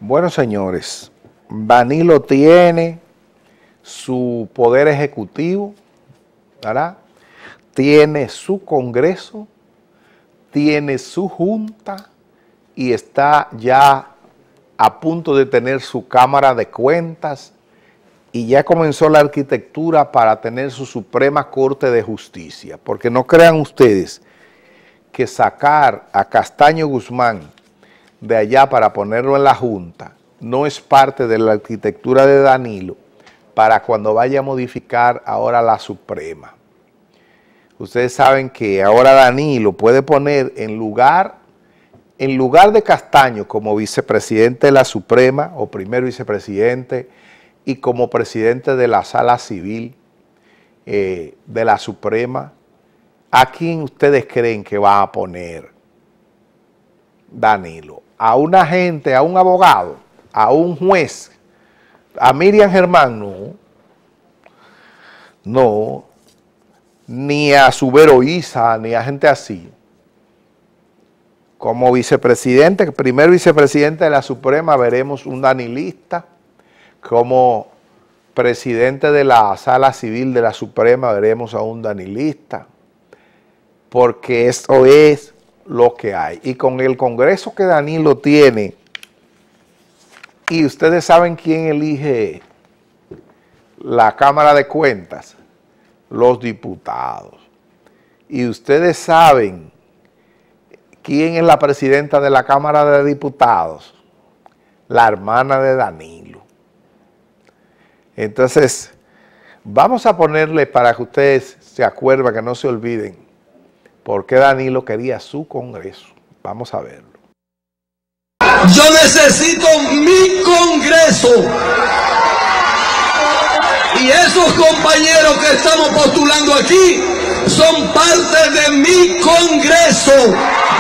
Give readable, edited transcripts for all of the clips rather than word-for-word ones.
Bueno, señores, Danilo tiene su poder ejecutivo, ¿verdad? Tiene su Congreso, tiene su Junta y está ya a punto de tener su Cámara de Cuentas y ya comenzó la arquitectura para tener su Suprema Corte de Justicia, porque no crean ustedes que sacar a Castaño Guzmán de allá para ponerlo en la Junta no es parte de la arquitectura de Danilo para cuando vaya a modificar ahora la Suprema. Ustedes saben que ahora Danilo puede poner en lugar de Castaño como vicepresidente de la Suprema o primer vicepresidente y como presidente de la Sala Civil de la Suprema, ¿a quién ustedes creen que va a poner Danilo? ¿A un agente, a un abogado, a un juez, a Miriam Germán? No, ni a Subero Isa, ni a gente así. Como vicepresidente, primer vicepresidente de la Suprema, veremos un danilista. Como presidente de la Sala Civil de la Suprema, veremos a un danilista. Porque eso es lo que hay. Y con el Congreso que Danilo tiene, y ustedes saben quién elige la Cámara de Cuentas, los diputados. Y ustedes saben quién es la presidenta de la Cámara de Diputados, la hermana de Danilo. Entonces, vamos a ponerle para que ustedes se acuerden, que no se olviden, por qué Danilo quería su Congreso. Vamos a verlo. Yo necesito mi Congreso. Y esos compañeros que estamos postulando aquí son parte de mi Congreso.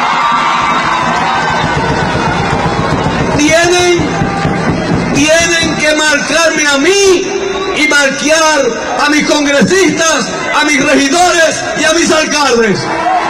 Tienen que marcarme a mí y marcar a mis congresistas, a mis regidores y a mis alcaldes.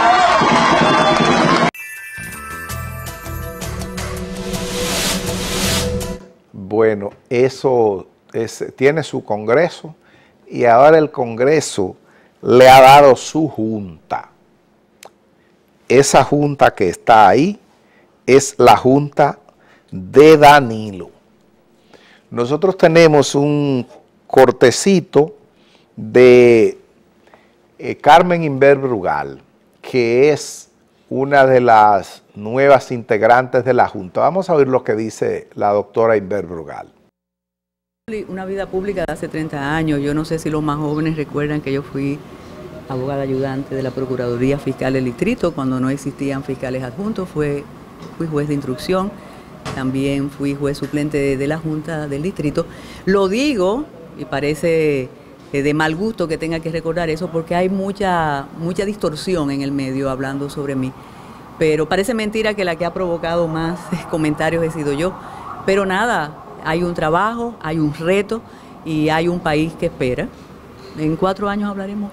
Bueno, eso tiene su Congreso y ahora el Congreso le ha dado su Junta. Esa Junta que está ahí es la Junta de Danilo. Nosotros tenemos un cortecito de Carmen Inver Brugal, que es una de las nuevas integrantes de la Junta. Vamos a oír lo que dice la doctora Inver Brugal. Una vida pública de hace 30 años. Yo no sé si los más jóvenes recuerdan que yo fui abogada ayudante de la Procuraduría Fiscal del Distrito cuando no existían fiscales adjuntos. Fui juez de instrucción, también fui juez suplente de la Junta del Distrito. Lo digo, y parece de mal gusto que tenga que recordar eso, porque hay mucha distorsión en el medio hablando sobre mí. Pero parece mentira que la que ha provocado más comentarios he sido yo. Pero nada, hay un trabajo, hay un reto y hay un país que espera. En 4 años hablaremos.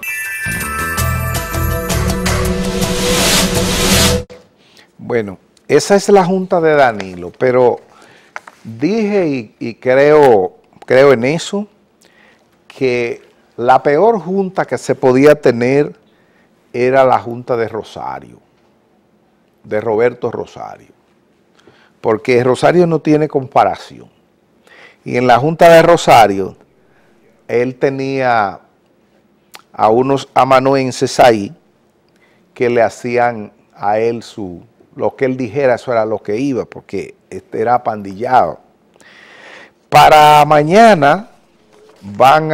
Bueno, esa es la Junta de Danilo, pero dije y creo en eso, que la peor Junta que se podía tener era la Junta de Rosario, de Roberto Rosario, porque Rosario no tiene comparación. Y en la Junta de Rosario, él tenía a unos amanuenses ahí que le hacían a él lo que él dijera, eso era lo que iba, porque era pandillado. Para mañana van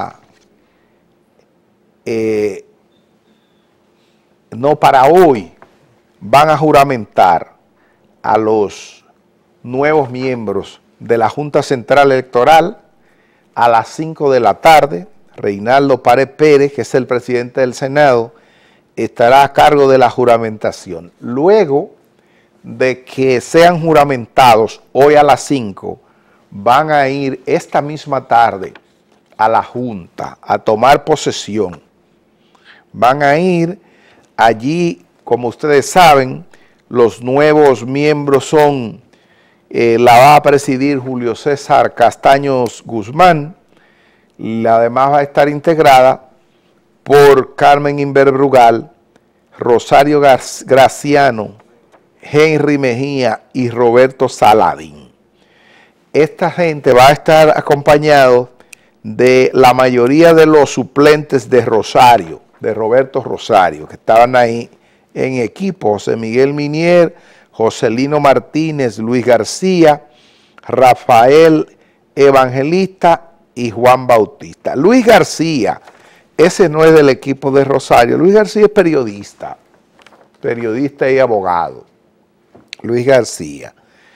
para hoy, van a juramentar a los nuevos miembros de la Junta Central Electoral a las 5 de la tarde. Reinaldo Pared Pérez, que es el presidente del Senado, estará a cargo de la juramentación. Luego de que sean juramentados hoy a las 5, van a ir esta misma tarde a la Junta a tomar posesión. Van a ir allí, como ustedes saben, los nuevos miembros son La va a presidir Julio César Castaños Guzmán. Además va a estar integrada por Carmen Inver Brugal, Rosario Graciano, Henry Mejía y Roberto Saladín. Esta gente va a estar acompañado de la mayoría de los suplentes de Rosario, de Roberto Rosario, que estaban ahí en equipo: José Miguel Minier, Joselino Martínez, Luis García, Rafael Evangelista y Juan Bautista. Luis García, ese no es del equipo de Rosario. Luis García es periodista y abogado. Luis García.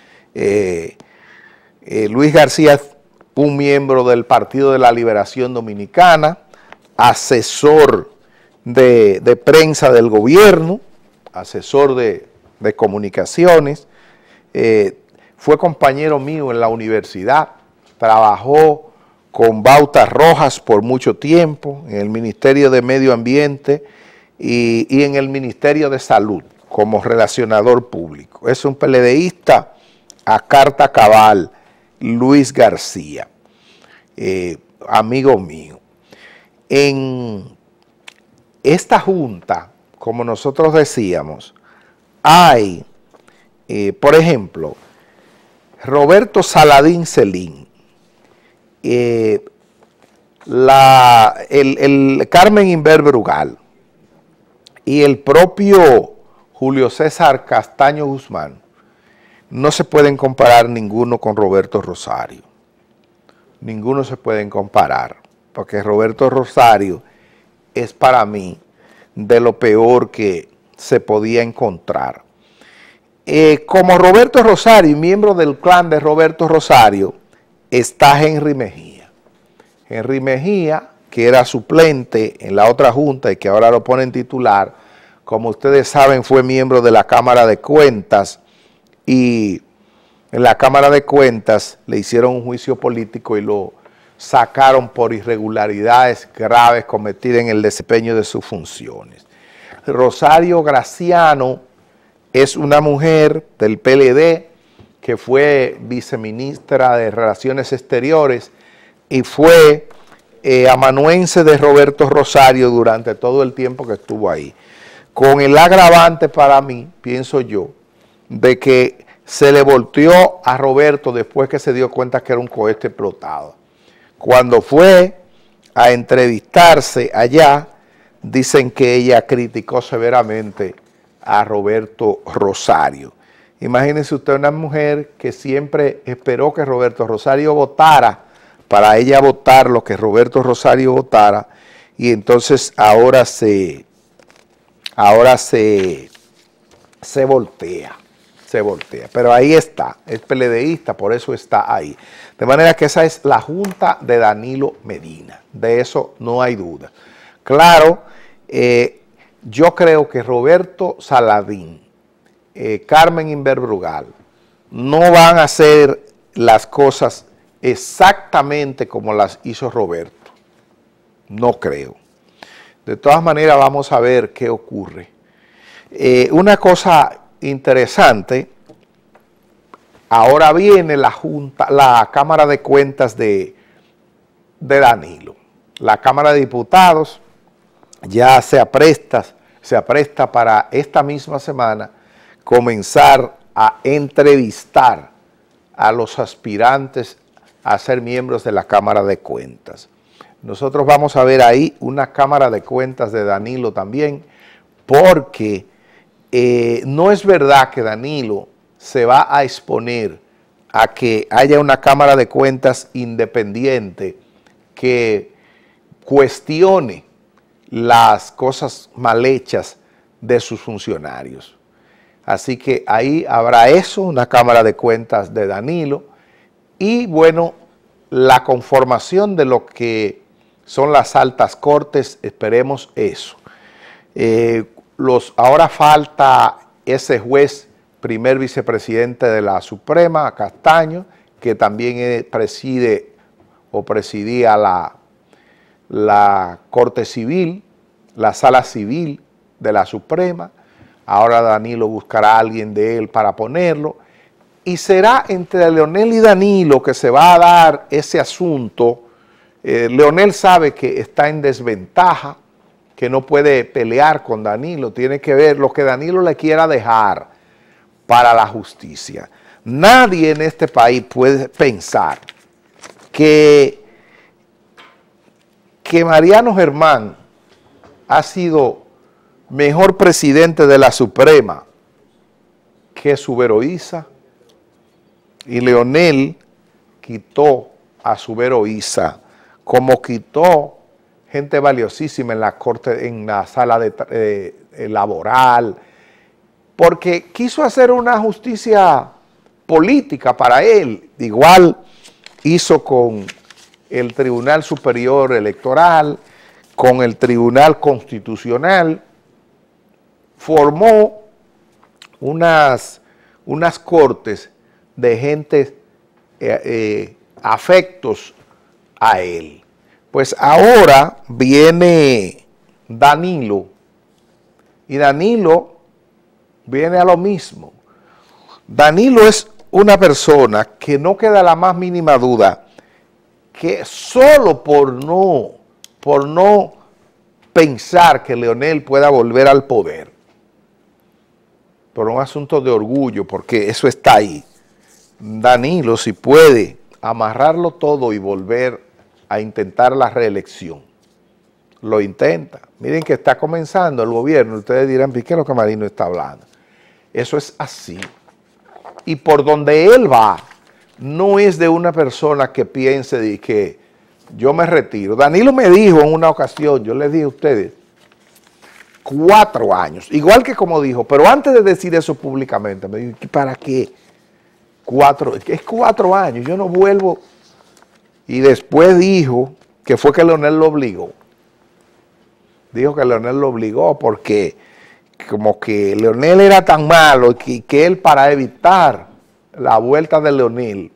Luis García es un miembro del Partido de la Liberación Dominicana, asesor de prensa del gobierno, asesor de comunicaciones, fue compañero mío en la universidad, trabajó con Bauta Rojas por mucho tiempo, en el Ministerio de Medio Ambiente y en el Ministerio de Salud, como relacionador público. Es un PLDista a carta cabal, Luis García, amigo mío. En esta junta, como nosotros decíamos, hay, por ejemplo, Roberto Saladín Celín, Carmen Inver Brugal y el propio Julio César Castaño Guzmán. No se pueden comparar ninguno con Roberto Rosario. Ninguno se pueden comparar, porque Roberto Rosario es para mí de lo peor que se podía encontrar. Como Roberto Rosario, miembro del clan de Roberto Rosario, está Henry Mejía. Henry Mejía, que era suplente en la otra junta y que ahora lo ponen titular, como ustedes saben, fue miembro de la Cámara de Cuentas, y en la Cámara de Cuentas le hicieron un juicio político y lo sacaron por irregularidades graves cometidas en el desempeño de sus funciones. Rosario Graciano es una mujer del PLD que fue viceministra de Relaciones Exteriores y fue amanuense de Roberto Rosario durante todo el tiempo que estuvo ahí. Con el agravante para mí, pienso yo, de que se le volteó a Roberto después que se dio cuenta que era un cohete explotado. Cuando fue a entrevistarse allá, dicen que ella criticó severamente a Roberto Rosario. Imagínense usted una mujer que siempre esperó que Roberto Rosario votara, para ella votar lo que Roberto Rosario votara, y entonces ahora se voltea. Pero ahí está, es PLDista, por eso está ahí. De manera que esa es la junta de Danilo Medina, de eso no hay duda. Claro, yo creo que Roberto Saladín, Carmen Inver Brugal, no van a hacer las cosas exactamente como las hizo Roberto. No creo. De todas maneras, vamos a ver qué ocurre. Una cosa interesante, ahora viene la Cámara de Cuentas de Danilo. La Cámara de Diputados ya se apresta para esta misma semana comenzar a entrevistar a los aspirantes a ser miembros de la Cámara de Cuentas. Nosotros vamos a ver ahí una Cámara de Cuentas de Danilo también, porque no es verdad que Danilo se va a exponer a que haya una Cámara de Cuentas independiente que cuestione las cosas mal hechas de sus funcionarios. Así que ahí habrá eso, una Cámara de Cuentas de Danilo, y bueno, la conformación de lo que son las altas cortes, esperemos eso. Ahora falta ese juez, primer vicepresidente de la Suprema, Castaño, que también preside o presidía la Corte Civil, la Sala Civil de la Suprema. Ahora Danilo buscará a alguien de él para ponerlo. Y será entre Leonel y Danilo que se va a dar ese asunto. Leonel sabe que está en desventaja, que no puede pelear con Danilo, tiene que ver lo que Danilo le quiera dejar para la justicia. Nadie en este país puede pensar que Mariano Germán ha sido mejor presidente de la Suprema que Subero Isa, y Leonel quitó a Subero Isa, como quitó gente valiosísima en la corte, en la sala laboral, porque quiso hacer una justicia política para él. Igual hizo con el Tribunal Superior Electoral, con el Tribunal Constitucional, formó unas cortes de gente afectos a él. Pues ahora viene Danilo, y Danilo viene a lo mismo. Danilo es una persona que no queda la más mínima duda que solo por no pensar que Leonel pueda volver al poder, por un asunto de orgullo, porque eso está ahí, Danilo, si puede amarrarlo todo y volver a intentar la reelección, lo intenta. Miren que está comenzando el gobierno, ustedes dirán, ¿qué es lo que Marino está hablando? Eso es así. Y por donde él va, no es de una persona que piense de que yo me retiro. Danilo me dijo en una ocasión, yo les dije a ustedes, 4 años, igual que como dijo, pero antes de decir eso públicamente, me dijo, ¿para qué? 4, es 4 años, yo no vuelvo. Y después dijo que fue que Leonel lo obligó. Dijo que Leonel lo obligó porque como que Leonel era tan malo que él, para evitar la vuelta de Leonel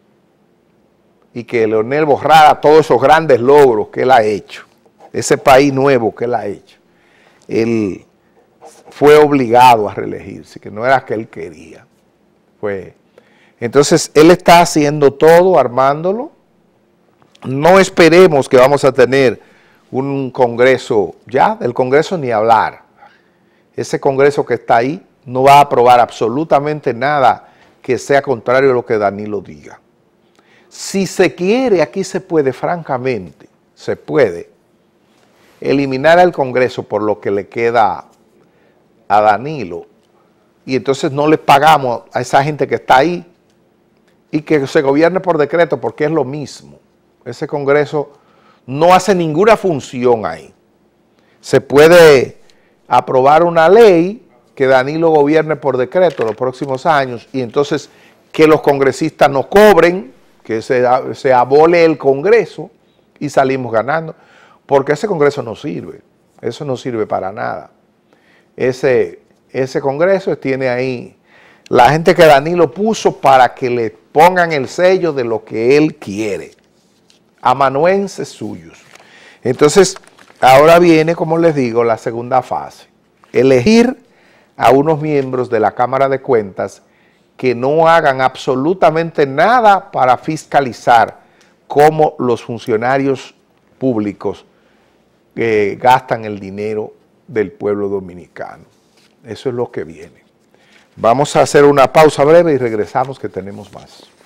y que Leonel borrara todos esos grandes logros que él ha hecho, ese país nuevo que él ha hecho, él fue obligado a reelegirse, que no era que él quería. Entonces, él está haciendo todo, armándolo. No esperemos que vamos a tener un Congreso, ya del Congreso ni hablar. Ese Congreso que está ahí no va a aprobar absolutamente nada que sea contrario a lo que Danilo diga. Si se quiere, aquí se puede, francamente, se puede eliminar al Congreso por lo que le queda a Danilo, y entonces no le pagamos a esa gente que está ahí y que se gobierne por decreto, porque es lo mismo. Ese Congreso no hace ninguna función ahí. Se puede aprobar una ley que Danilo gobierne por decreto los próximos años, y entonces que los congresistas no cobren, que se abole el Congreso y salimos ganando, porque ese Congreso no sirve, eso no sirve para nada. Ese Congreso tiene ahí la gente que Danilo puso para que le pongan el sello de lo que él quiere, amanuenses suyos. Entonces, ahora viene, como les digo, la segunda fase, elegir a unos miembros de la Cámara de Cuentas que no hagan absolutamente nada para fiscalizar cómo los funcionarios públicos gastan el dinero del pueblo dominicano. Eso es lo que viene. Vamos a hacer una pausa breve y regresamos, que tenemos más.